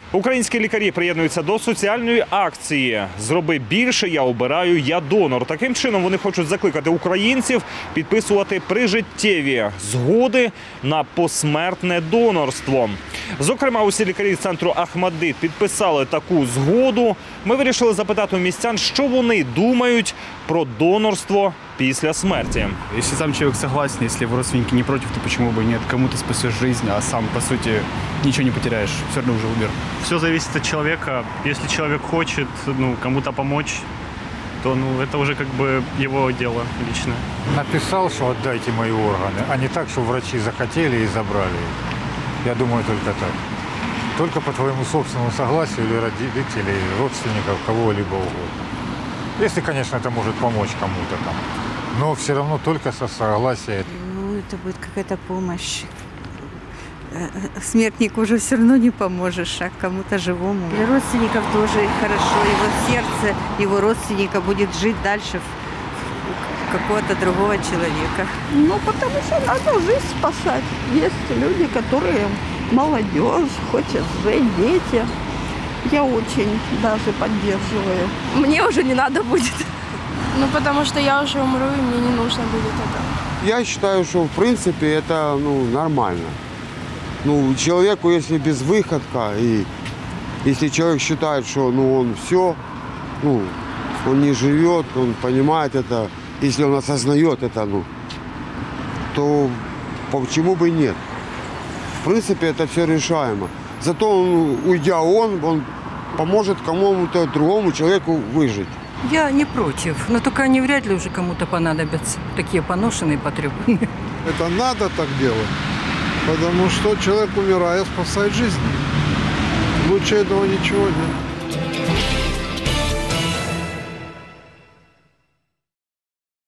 Українські лікарі приєднуються до соціальної акції «Зроби більше, я обираю, я донор». Таким чином вони хочуть закликати українців підписувати прижиттєві згоди на посмертне донорство. Зокрема, усі лікарі центру «Ахмадит» підписали таку згоду. Ми вирішили запитати у містян, що вони думають про донорство після смерти. Если сам человек согласен, если его родственники не против, то почему бы и нет? Кому ты спасешь жизнь, а сам, по сути, ничего не потеряешь. Все равно уже умер. Все зависит от человека. Если человек хочет кому-то помочь, то это уже как бы его дело личное. Написал, что отдайте мои органы, а не так, что врачи захотели и забрали. Я думаю, только так. Только по твоему собственному согласию или родителей, родственников, кого-либо угодно. Если, конечно, это может помочь кому-то там. Но все равно только со согласия. Ну, это будет какая-то помощь. Смертнику уже все равно не поможешь, а кому-то живому. Для родственников тоже хорошо. Его сердце, его родственника будет жить дальше в какого-то другого человека. Ну, потому что надо жизнь спасать. Есть люди, которые молодежь, хочет жить, дети. Я очень даже поддерживаю. Мне уже не надо будет. Ну, потому что я уже умру, и мне не нужно будет это. Я считаю, что в принципе это нормально. Человеку, если безвыходка, и если человек считает, что он все, он не живет, он понимает это, если он осознает это, то почему бы и нет? В принципе, это все решаемо. Зато уйдя, он поможет кому-то другому человеку выжить. Я не против, но только они вряд ли уже кому-то понадобятся. Такие поношенные, потрепанные. Это надо так делать, потому что человек, умирая, спасает жизнь. Лучше этого ничего нет.